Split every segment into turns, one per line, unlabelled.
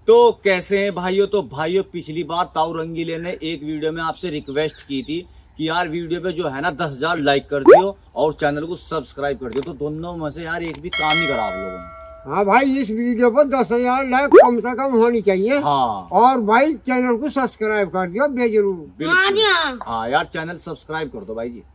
तो कैसे हैं भाइयों? तो भाइयों, पिछली बार ताऊ रंगीले ने एक वीडियो में आपसे रिक्वेस्ट की थी कि यार वीडियो पे जो है ना 10,000 लाइक कर दियो और चैनल को सब्सक्राइब कर दियो। तो दोनों में से यार एक भी काम नहीं करा आप लोगों ने।
हाँ भाई, इस वीडियो पर 10,000 लाइक कम से कम होनी चाहिए।
हाँ, और
भाई चैनल को सब्सक्राइब कर दियो बेजरूर।
हाँ यार, चैनल सब्सक्राइब कर दो भाई जी।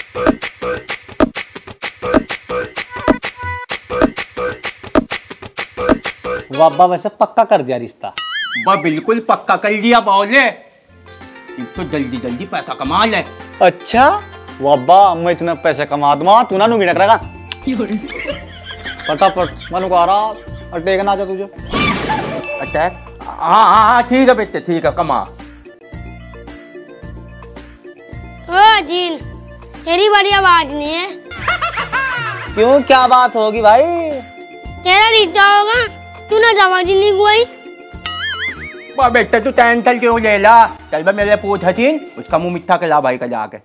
वाह, वैसे पक्का कर दिया रिश्ता।
बा बिल्कुल पक्का कर लिया बोले। तो जल्दी जल्दी पैसा कमा ले।
अच्छा वाह, मैं इतना पैसे कमा दूंगा, तू ना गिनक रहेगा। फटाफट मनु को आ रहा और टेकना आ जा तुझे।
अटैक? हाँ ठीक है बेटे, ठीक है, कमा।
ओ जीन, तेरी बड़ी आवाज नहीं है।
क्यों, क्या बात होगी भाई?
तेरा रिश्ता होगा, तू ना जवाब नहीं कोई।
बा बेटे तू टेंशन क्यों ले ला? चल बा मेरे पूछ हसीन, उसका मुंह मिठा करा भाई का जाके।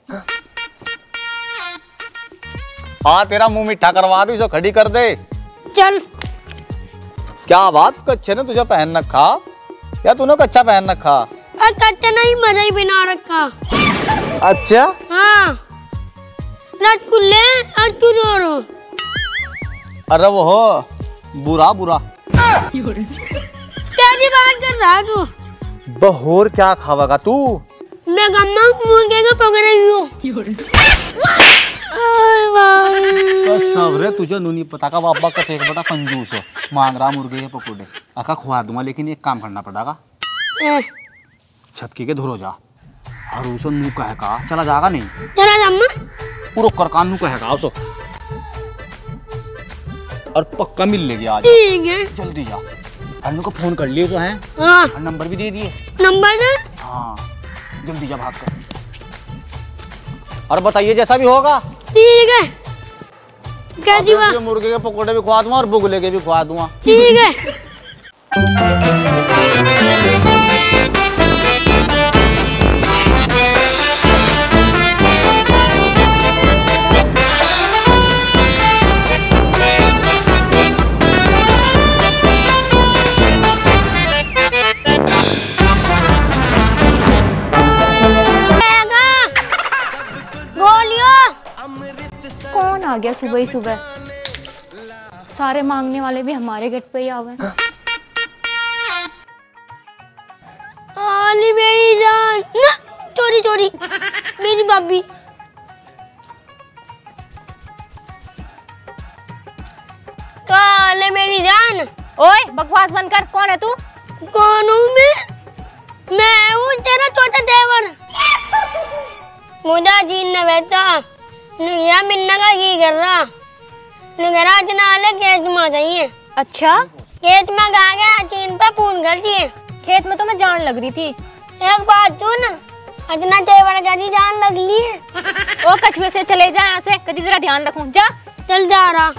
हाँ, तेरा मुंह मिठा करवा दू, इसे खड़ी कर दे।
चल।
क्या बात, कच्चे ने तुझे पहन रखा या तूने कच्चा पहन रखा?
कच्चा नहीं, मजा ही बना रखा।
अच्छा
हाँ, रसगुल्ले और तू जोरो।
अरे वो हो बुरा बुरा।
तेरी बात कर रहा तू।
बहोर क्या खावेगा तू?
मैं गम्मा मुर्गे को पकड़ रही हूँ।
सबरे तुझे नूनी पता का बाबा का एक बड़ा कंजूस हो, मांग रहा मुर्गे के पकौड़े। आका खुआ दूंगा, लेकिन एक काम करना पड़ेगा। छपकी के धुरो जा और उसे नू कहेगा, चला जाएगा नहीं?
चला गम्मा
पूरा करकान नू कहेगा उसो, और पक्का मिल लेगी आज।
ठीक है,
जल्दी जा। अन्नू को फोन कर लिए तो है।
हाँ,
और नंबर भी दे दिए।
नंबर दे।
हाँ, जल्दी जा, भाग कर। और बताइए जैसा भी होगा।
ठीक है, क्या जीवा?
मुर्गे के पकौड़े भी खुआ दूंगा और बुगले के भी खुआ दूंगा।
ठीक है।
कौन आ गया सुबह ही सुबह? सारे मांगने वाले भी हमारे गेट पे ही आ गए।
आली मेरी जान ना, चोरी चोरी मेरी भाभी। काले मेरी जान।
ओए बकवास बंद कर, कौन है तू?
कौन हूँ मैं हूँ तेरा छोटा देवर। मुझे जीन न बैठा या मिन्ना का की कर रहा नुगरा चनाले खेत में चाहिए।
अच्छा,
खेत में गा गया, चीन पे फोन कर दिए।
खेत में तो मैं जान लग रही थी।
एक बात सुन, इतना तेवर का जान लग ली है।
ओ कछुए से चले जा यहाँ से, कभी जरा ध्यान रखूं। जा।
चल जा रहा।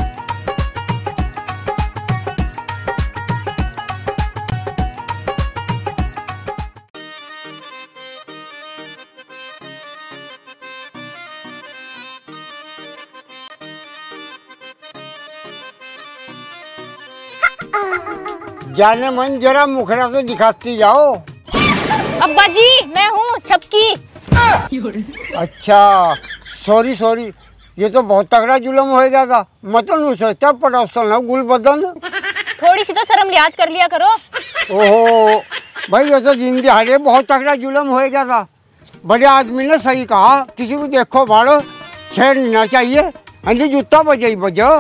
जाने मन जरा मुखड़ा तो दिखाती जाओ।
अब्बा जी, मैं हूँ छपकी।
अच्छा, सॉरी, ये तो बहुत तगड़ा जुलम हो गया था। मतलब सोचता पड़ोसन ना गुल बदन।
थोड़ी सी तो शर्म लिहाज कर लिया करो।
ओहो भाई, ये तो दिन दिहाड़े बहुत तगड़ा जुलम हो गया था। बड़े आदमी ने सही कहा, किसी को देखो भाड़ो छेड़ना चाहिए। अंधी जूता बजे बजो।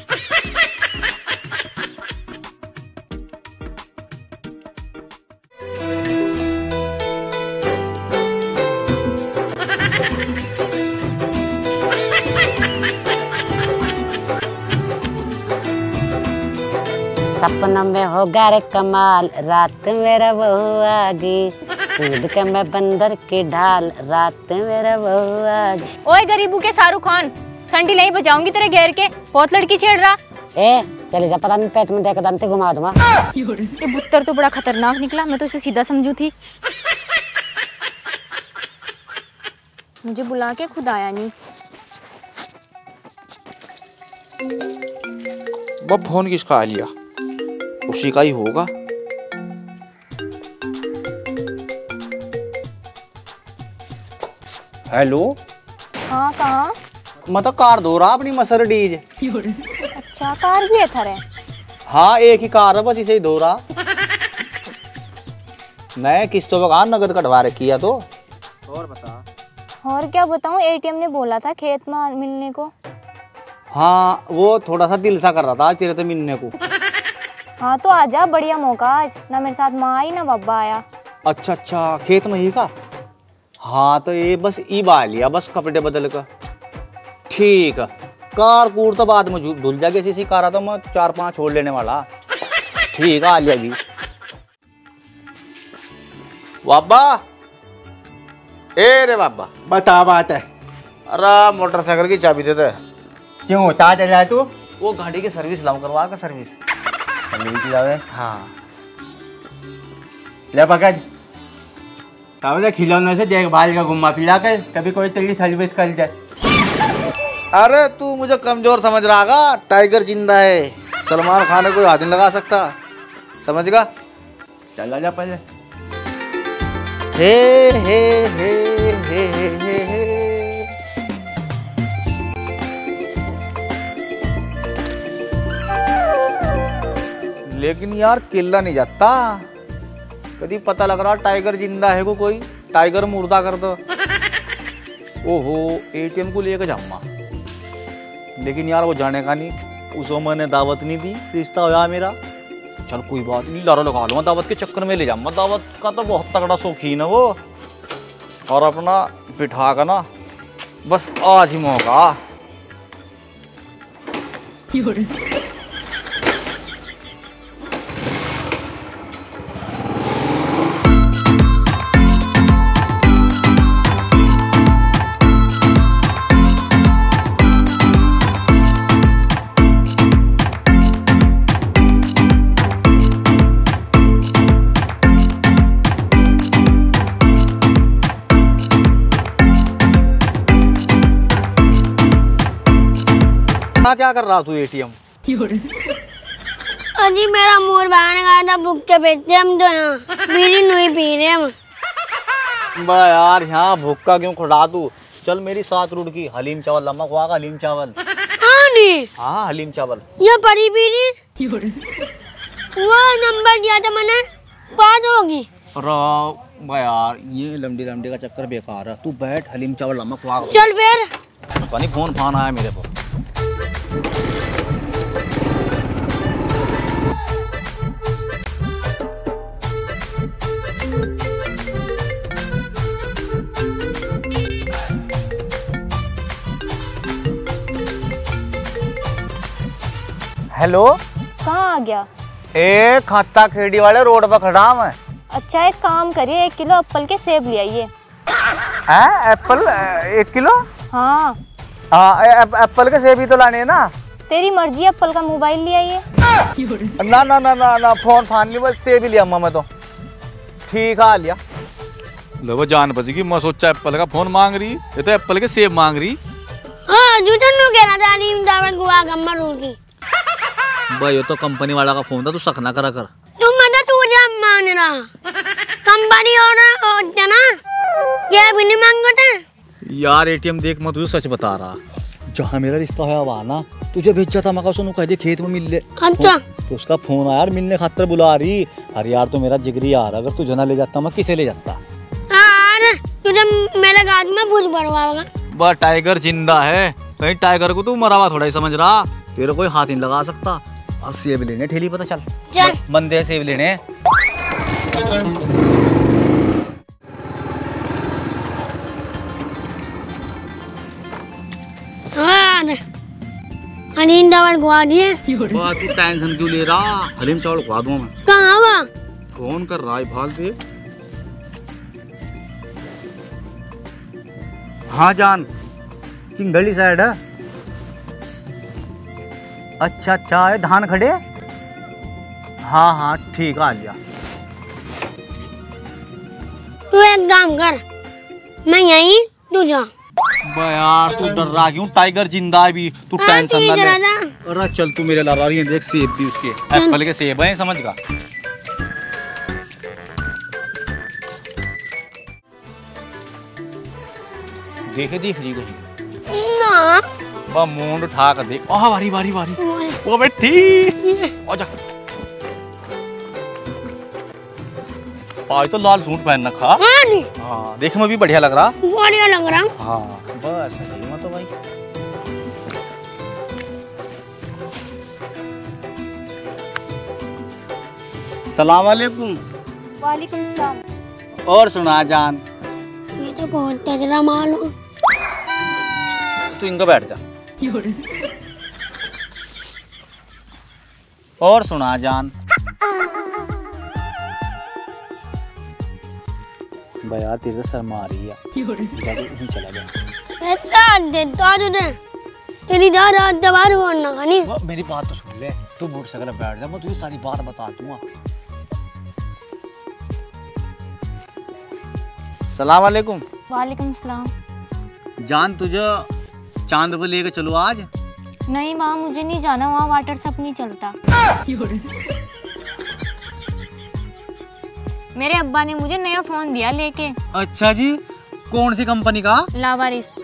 सपनों में होगा रे कमाल, रात मेरा बहू आ गई, कूद के मैं बंदर की ढाल, रात मेरा बहू आ गई।
ओए गरीबू के शाहरुख खान, संडी नहीं बजाऊंगी तेरे घेर के, बहुत लड़की छेड़ रहा।
ए चले जा, पता नहीं पेट में देकर दम ते घुमा दूंगा।
ये बुत्तर तो बड़ा खतरनाक निकला, मैं तो इसे सीधा समझू थी। मुझे बुला के खुद आया नहीं।
वो फोन किसका आ लिया? उसी का ही होगा।
हेलो।
हाँ कहाँ?
मतलब कार धो रहा अपनी मर्सिडीज।
अच्छा कार भी है थारे?
हाँ एक ही कार है बस, इसे ही धो रहा। मैं किस्तों पे कहा नगद कटवा रखी है तो।
और बता।
और क्या बताऊँ, एटीएम ने बोला था खेत में मिलने को।
हाँ वो थोड़ा सा दिल सा कर रहा था आज तेरे से मिलने को।
हाँ तो आजा, बढ़िया मौका आज, ना मेरे साथ माँ आई ना बाबा आया।
अच्छा अच्छा खेत में ही का। हाँ तो ये बस ई बा लिया बस कपड़े बदल कर। ठीक है, कार कूड़ तो बाद में धुल जाएगी, इसी कार तो मैं 4-5 छोड़ लेने वाला। ठीक है आ लिया भी। बाबा ए रे बाबा।
बता बात है।
अरे मोटरसाइकिल की चाबी दे दे।
क्यों होता चल रहा तू?
वो गाड़ी की सर्विस लाऊं, करवा का सर्विस।
जावे।
हाँ
ले पकड़। कब खिलौने से देखभाल का घुमा फिरा कर, कभी कोई तेरी सर्विस कर जाए।
अरे तू मुझे कमजोर समझ रहा का? टाइगर जिंदा है, सलमान खान को हाथ नहीं लगा सकता, समझ गा?
चला जा पहले।
हे हे हे हे हे हे हे। लेकिन यार किल्ला नहीं जाता, कभी पता लग रहा टाइगर जिंदा है को कोई टाइगर मुर्दा कर दो। ओहो एटीएम को लेकर जाऊंगा, लेकिन यार वो जाने का नहीं, उसको मैंने दावत नहीं दी, रिश्ता होया मेरा। चल कोई बात नहीं, लारा लगा लूंगा, दावत के चक्कर में ले जाऊंगा। दावत का तो बहुत तगड़ा शौकीन है वो, और अपना बिठा का ना बस आज ही मौका। क्या कर रहा तू एटीएम?
अजी मेरा मोर बहन गया था, भुक्के बेचते हम तो यहाँ बीड़ी नहीं पी रहे हम।
बा यार यहाँ भुक्का क्यों खुड़ा तू? चल मेरी 7 रूट की हलीम चावल लम्मा खुआ का, हलीम चावल।
हाँ नहीं,
हाँ हलीम चावल।
ये परी बीड़ी वो नंबर दिया था मैंने, बात होगी।
बा यार ये लमडी लमडी का चक्कर बेकार है, तू बैठ हलीम चावल लम्मा खुआ।
चल फिर।
उसका नहीं फोन फान आया मेरे को। हेलो
कहाँ आ गया?
ए खाता खेड़ी वाले रोड पर खड़ा मैं।
अच्छा एक काम करिए, 1 किलो एप्पल के सेब ले आइए।
Apple 1 kilo?
हाँ
एप्पल के सेब ही तो लाने हैं ना।
तेरी मर्जी, एप्पल का मोबाइल ले आइए।
ना ना ना ना ना फोन फान नहीं, बस सेब ही लिया अम्मा मैं तो। ठीक है आ लिया। लो वो जान बची कि मैं सोचा एप्पल का फोन मांग रही, ये तो एप्पल के सेब मांग रही।
हाँ जूठन नु कह रहा था नीम दावत गुआ गम्मा रूल की।
भाई ये तो कंपनी वाला का फोन था, तू शक ना करा कर।
तुम मत तू जा मान रहा कंपनी और ना ये भी नहीं मांगता।
यार एटीएम देख, मैं तुझे सच बता रहा, जहाँ मेरा रिश्ता है वहाँ ना तुझे भेजा था, मैं सुनो कह दे खेत में मिल ले।
अच्छा
तो उसका फोन आया यार, मिलने खातर बुला रही। अरे यार तो मेरा जिगरी यार, अगर तुझे ना ले जाता मैं किसे ले जाता?
हाँ तुझे मेरे गाज में भूत भरवाओगा।
बस टाइगर जिंदा है, कहीं टाइगर को तू मरा हुआ थोड़ा ही समझ रहा, तेरे कोई हाथ नहीं लगा सकता। और सेब लेने ठेली पता चल
चल
बंदे सेब लेने।
हाँ नीम दावत गुआ दिए।
तू टेंशन क्यों ले रहा, हलीम चावल खुआ दूंगा मैं।
कहाँ हुआ?
फोन कर रहा है फाल दे। हाँ जान किंगली साइड है। अच्छा अच्छा ये धान खड़े। हाँ हाँ ठीक है आ लिया।
तू एक काम कर, मैं यहीं तू जा।
यार तू डर रहा क्यों? टाइगर जिंदा है भी, तू टेंशन ना ले। अरे चल तू मेरे ला रहा है, देख सेब भी उसके, एप्पल के सेब हैं समझ का। देखे देख रही कहीं
ना
बा मुंड उठा कर देख। ओह बारी बारी बारी वो बैठी आजा। आज तो लाल सूट पहन रखा।
हाँ नहीं
हाँ देखने में भी बढ़िया लग रहा।
बढ़िया लग रहा।
हाँ बस सही मत तो भाई। सलाम वालेकुम।
वालेकुम सलाम।
और सुना जान।
ये तो बहुत तगड़ा माल हो।
तू इनको बैठ जा। और सुना जान। यार तेरे से शर्म आ रही है। यहीं चला जा।
देता तुझे तेरी दादा दबार बोलना खानी।
मेरी बात तो सुन ले। तू मोटरसाइकिल बैठ जा, मैं तुझे सारी बात बता दूंगा। सलाम वालेकुम।
वालेकुम सलाम।
जान तुझे चांद पे लेके चलो आज।
नहीं माँ मुझे नहीं जाना, वहाँ वाटर सब नहीं चलता। मेरे अब्बा ने मुझे नया फोन दिया लेके।
अच्छा जी, कौन सी कंपनी का?
लावारिस।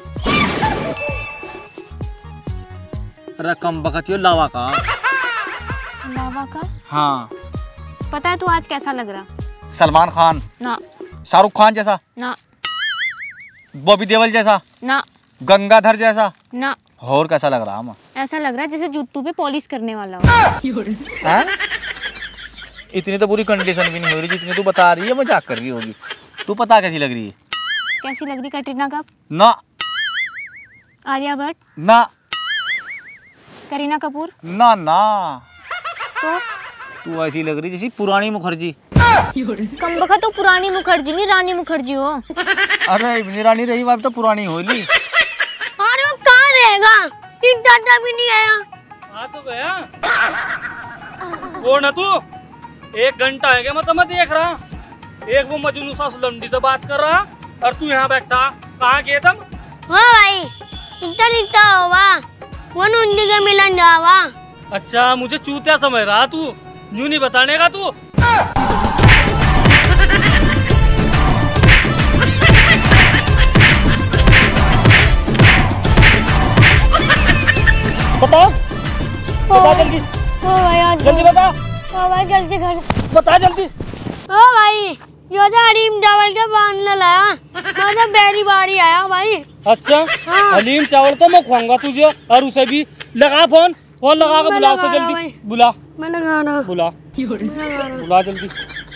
रकम बकती हो लावा का।
लावा का?
हाँ।
पता है तू आज कैसा लग रहा?
सलमान खान।
ना।
शाहरुख खान जैसा?
ना।
बॉबी देओल जैसा?
ना।
गंगाधर जैसा?
ना।
और कैसा लग रहा?
ऐसा लग रहा है जैसे जूतों पे पॉलिश करने वाला हो।
इतनी तो पूरी कंडीशन भी नहीं हो रही जितनी तू बता रही है, मजाक कर रही होगी। तू पता कैसी लग रही है?
कैसी लग रही? कटरीना कैफ?
ना।
आलिया भट्ट?
ना।
करीना कपूर?
ना ना।
तो
तू ऐसी लग रही जैसी पुरानी मुखर्जी।
कमबख्त तो पुरानी मुखर्जी नहीं, रानी मुखर्जी हो।
अरे इतनी रानी रही बात तो पुरानी हो ली।
अरे वो कहाँ रहेगा? एक दादा भी नहीं आया।
आ तो गया। वो ना तू 1 घंटा है क्या मतलब मैं देख रहा। एक वो मजनू सा लंडी तो बात कर रहा और तू यहाँ बैठा। कहाँ गए तुम?
हाँ भाई इतना होगा वो नंदी के मिलन जावा।
अच्छा मुझे चूतिया समझ रहा तू, यूं नहीं बताने का तू। बता बता जल्दी।
ओ भाई आज
जल्दी बता।
ओ भाई जल्दी घर
बता जल्दी।
ओ भाई यो तो हरीम चावल के पान लाया। मैं तो पहली बार ही आया भाई।
अच्छा
हाँ।
हलीम चावल तो मैं खुआऊंगा तुझे और उसे भी। लगा फोन लगा के
मैं
बुला
लगा
उसे
रहा
जल्दी।
भाई।
बुला
मैं लगा रहा।
बुला बुला जल्दी।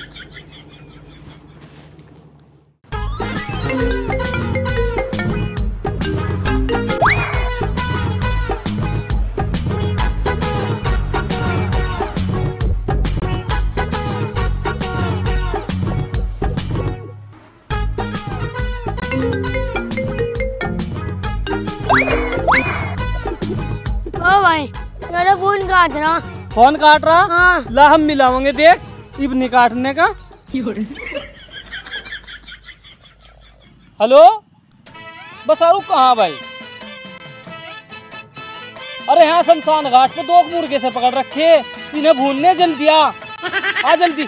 ओ भाई ये तो फोन काट रहा।
फोन काट रहा?
हाँ।
ला हम मिलाओगे देख इबनी काटने का। हेलो बसारूख कहाँ भाई? अरे यहाँ शमशान घाट पे 2 मुर्गे से पकड़ रखे, इन्हें भूलने जल्दी आ जल्दी।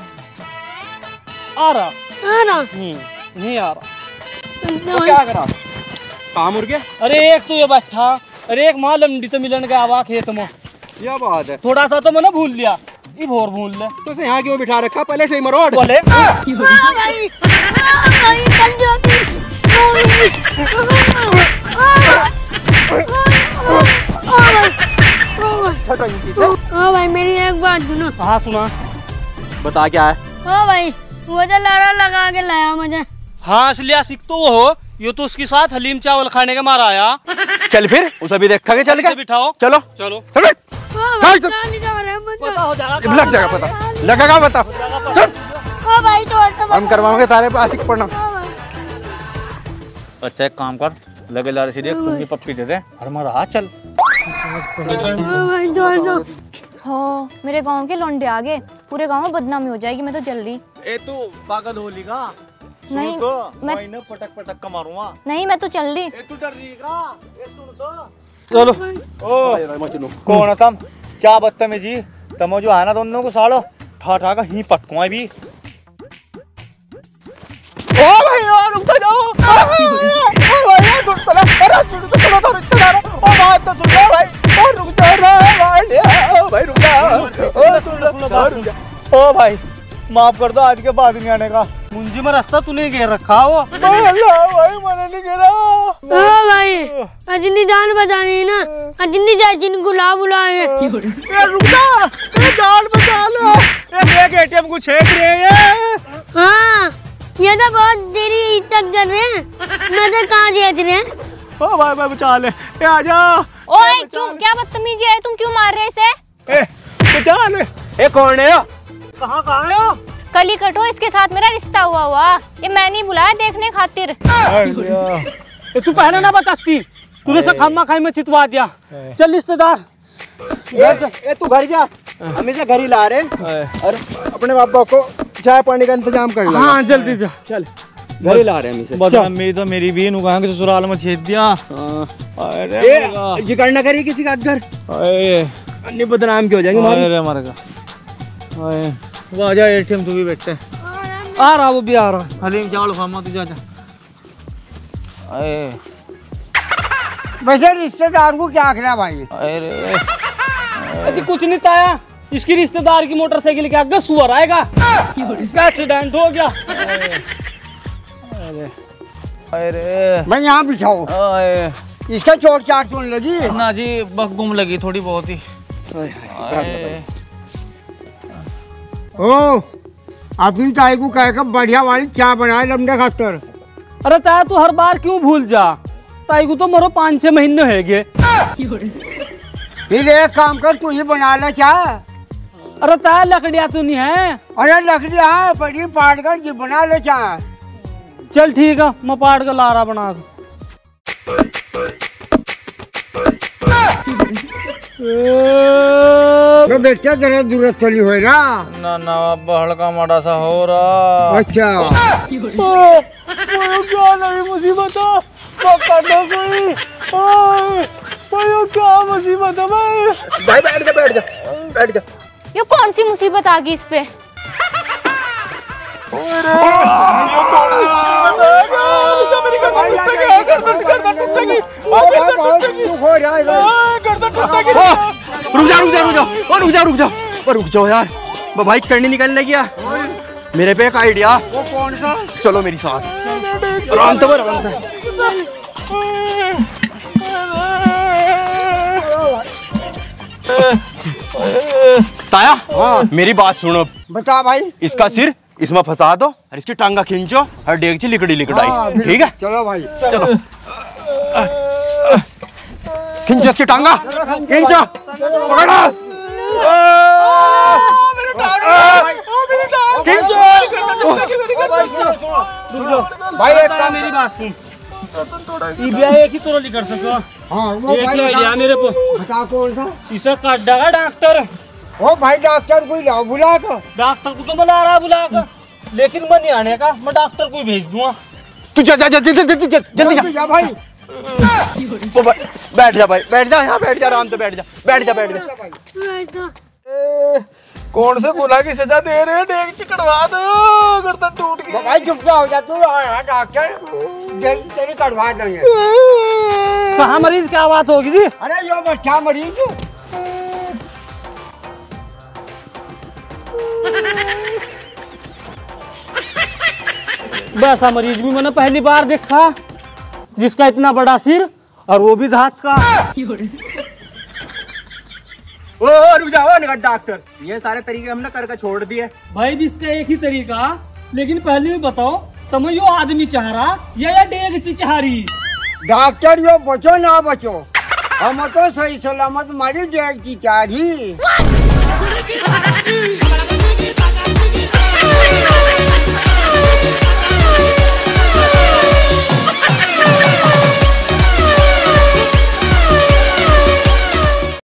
आ रहा। नहीं आ रहा।
वो क्या करा? कहाँ मुर्गे?
अरे एक तो ये बैठा, अरे एक माँ लंडी तो मिलन गया हुआ खेत में।
क्या बात है?
थोड़ा सा तो मैंने भूल लिया, ये भोर भूल ले।
तो उसे यहाँ क्यों बिठा रखा? पहले से ही मरोड़
बोले
भाई कल जाती। ओ भाई मेरी एक बात सुनो।
हाँ सुना।
बता क्या है?
ओ भाई वो तो लारा लगा के लाया मुझे।
हाँ इसलिए सीख तो वो हो, ये तो उसके साथ हलीम चावल खाने के मारा आया।
चल फिर उसे भी देखा के चल के
बिठाओ।
चलो
चलो
चल बैठ।
ओ भाई चाली जा रहा है मुझे।
पता हो जाएगा।
लग जाएगा पता, लगेगा पता। चल
ओ भाई तो
हम करवाओगे तारे पे आशिक पढ़ना।
अच्छा एक काम कर, लगे लारे सीधे चुम्मी पप्पी दे दे और मारा हाथ चल।
भाई तो
हो मेरे गांव के लौंडे आ गए, पूरे गांव में बदनामी हो जाएगी। मैं तो जल रही।
ए तू पागल हो लीगा?
नहीं,
सुन तो
मैं-
मैं इन्हें पटक पटक का मारूंगा।
नहीं मैं तो चल रही।
ए तू डर रही का? ए सुन तो।
चलो
ओ कौन है तुम? क्या बदतमीजी? तुम जो है ना दोनों को सालो ठा ठा का ही पटकुआ भी।
ओ भाई रुक तो जाओ।
तो सुन लो भाई, ओ रुक जा भाई, रुक जा। ओ भाई माफ कर दो, आज के बाद नहीं आने का।
मुंजी में रास्ता तूने घेर रखा वो।
भाई मैंने नहीं घेरा।
ओ भाई अजनी जान बचानी है ना, अजनी जायजिन गुला बुलाए।
रुक जा, जान बचा लो, देख एटीएम को छेड़ रहे हैं।
हाँ ये तो बहुत देरी इज्जत कर रहे हैं, मैं तो कहाँ जेच रहे हैं।
ओ भाई बचा ले, आजा।
ओए क्यों, क्या बदतमीजी है, तुम क्यों मार रहे इसे?
बचा ले। ए कौन है?
कहाँ है वो?
कली कटो, इसके साथ मेरा रिश्ता हुआ, ये मैं नहीं बुलाया देखने खातिर।
तू पहले ना बताती, तूने से खामा खाई में चितवा दिया। चल रिश्तेदार
तू घर जा, हम इसे घर ही ला रहे और अपने पापा को चाय पानी का इंतजाम कर ला।
हाँ जल्दी जा।
चल घर ही ला रहे हैं हम इसे।
बदनामी तो मेरी भी नुकान के ससुराल में छेद दिया। अरे
जिक्र न करिए किसी का घर, अन्य बदनाम क्यों हो जाएंगे।
अरे मर गया। वो आजा एटीएम, तू भी बैठे।
आ रहा वो भी आ रहा।
हलीम चावल खामा, तू जा।
वैसे रिश्तेदार को क्या आखिर भाई?
अरे
अच्छा कुछ नहीं ताया, इसकी रिश्तेदार की मोटरसाइकिल के आगे सुअर आएगा, इसका एक्सीडेंट हो गया।
अरे
मैं यहाँ बिछाओ, इसका चोट चाट सुन लगी
ना जी, बस गुम लगी थोड़ी बहुत ही।
ओ अपनी ताई को कहकर बढ़िया वाली चाय बनाए लमडे खातर।
अरे ताया तू हर बार क्यों भूल जा, ताई को तो मरो 5-6 महीने हो गए।
फिर एक काम कर, तू ही बना ले चाय।
अरे ताया लकड़ियाँ तो नहीं है?
अरे लकड़ियाँ बड़ी पाट कर जी बना ले चाय।
चल ठीक है, मैं पाट का लारा बना दूं।
तो बेटा जरा जरूरत तो नहीं हो
ना अब हल्का माड़ा सा हो रहा।
अच्छा
क्या नहीं मुसीबत है, क्या मुसीबत है भाई? बैठ जा।
ये कौन सी मुसीबत आ गई इस पे?
रुक जाओ यार, बाइक करनी निकलने गया, मेरे पे एक आइडिया।
वो कौन सा?
चलो मेरी साथ। आराम से ताया। हाँ मेरी बात सुनो।
बता भाई।
इसका सिर इसमें फंसा दो और इसकी टांगा खींचो और डेगची लिकड़ाई, ठीक है?
चलो भाई
चलो खींचो इसकी टांगा, खींचो, पकड़ो।
भाई एक काम,
मेरी बात सुन, एक ही तो कर सको।
हाँ वो
एक
भाई
ही आइडिया मेरे को।
बता कौन सा?
इसे काट देगा डॉक्टर।
ओ भाई डॉक्टर कोई लाओ, बुला तो।
डॉक्टर को तो मैं ला रहा बुला कर, लेकिन मैं नहीं आने का, मैं डॉक्टर को ही भेज दूंगा।
तू जा जल्दी जा
भाई।
बैठ जा भाई, बैठ जा यहाँ, बैठ जा आराम से, बैठ जा।
कौन से गुनाह की सजा दे रहे हैं? डेग कटवा दो, गर्दन टूट गई।
भाई चुप हो जा तू, डॉक्टर तेरी कटवा देंगे।
कहाँ मरीज, क्या बात होगी जी?
अरे यो बच्चा मरीज।
वैसा मरीज भी मैंने पहली बार देखा, जिसका इतना बड़ा सिर और वो भी धात का।
रुक जाओ डॉक्टर, ये सारे तरीके हमने करके छोड़ दिए।
भाई भी इसका एक ही तरीका, लेकिन पहले भी बताओ तुम यो आदमी चाह रहा या डेग चाह रही?
डॉक्टर यो बचो ना बचो, हम तो सही सलामत मारी डेग की चाह रही।